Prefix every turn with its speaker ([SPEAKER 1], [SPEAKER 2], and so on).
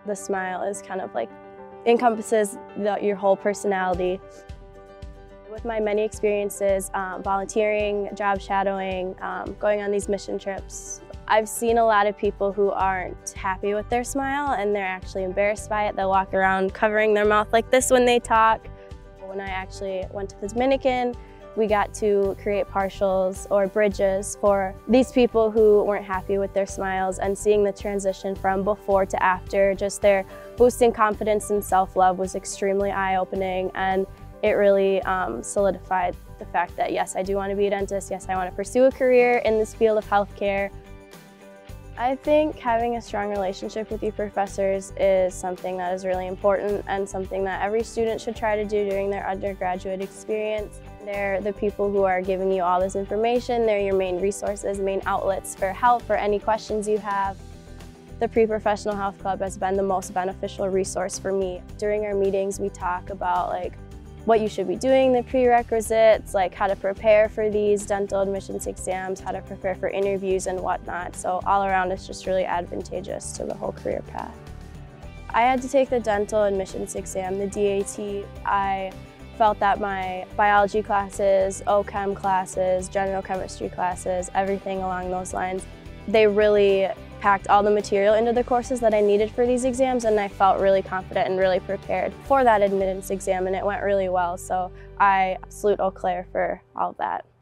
[SPEAKER 1] The smile is kind of like encompasses your whole personality. With my many experiences, volunteering, job shadowing, going on these mission trips, I've seen a lot of people who aren't happy with their smile and they're actually embarrassed by it. They'll walk around covering their mouth like this when they talk. When I actually went to the Dominican, we got to create partials or bridges for these people who weren't happy with their smiles, and seeing the transition from before to after, just their boosting confidence and self-love was extremely eye-opening, and it really solidified the fact that yes, I do want to be a dentist, yes, I want to pursue a career in this field of healthcare. I think having a strong relationship with your professors is something that is really important and something that every student should try to do during their undergraduate experience. They're the people who are giving you all this information. They're your main resources, main outlets for help, for any questions you have. The Pre-Professional Health Club has been the most beneficial resource for me. During our meetings, we talk about what you should be doing, the prerequisites, how to prepare for these dental admissions exams, how to prepare for interviews and whatnot. So all around it's just really advantageous to the whole career path. I had to take the dental admissions exam, the DAT. I felt that my biology classes, OChem classes, general chemistry classes, everything along those lines, they really packed all the material into the courses that I needed for these exams, and I felt really confident and really prepared for that admittance exam, and it went really well. So I salute Eau Claire for all of that.